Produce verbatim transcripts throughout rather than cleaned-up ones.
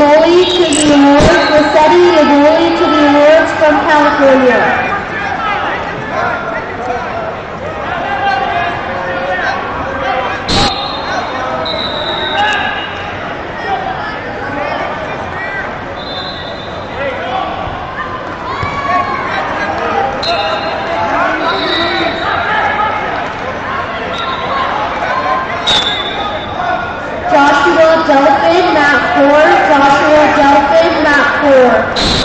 Yamoli to the awards. Rossetti Yamoli to the awards from California. Joshua Delphin, mat four. Joshua Delphin, mat four.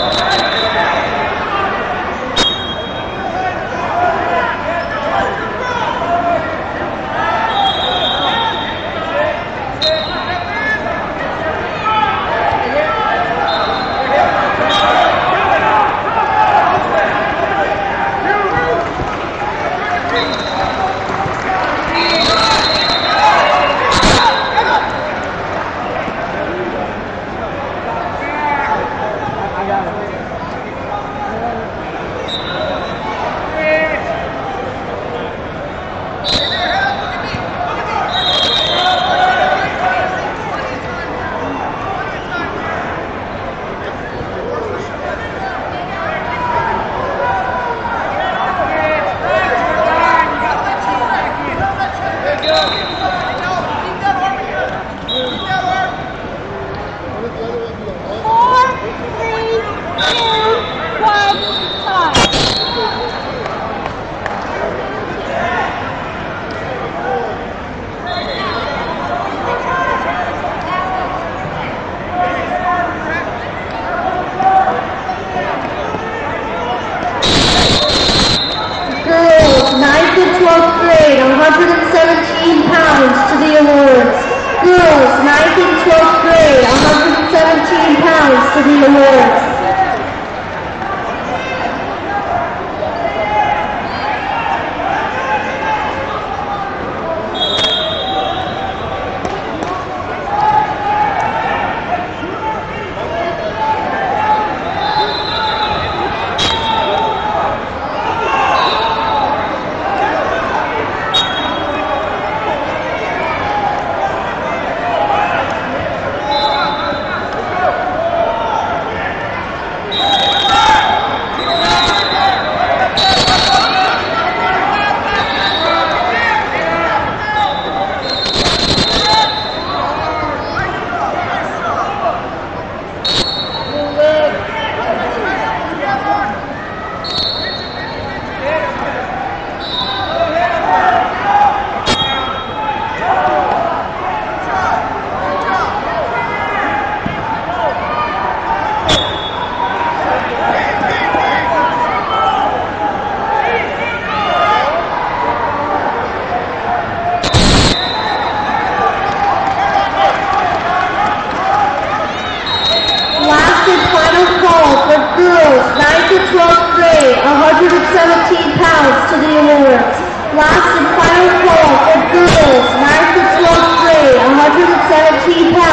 twelfth grade, one hundred seventeen pounds to the awards. Girls, ninth and twelfth grade, one hundred seventeen pounds to the awards. twelfth grade, one hundred seventeen pounds to the awards. Last and final call for girls, ninth and twelfth grade, one hundred seventeen pounds.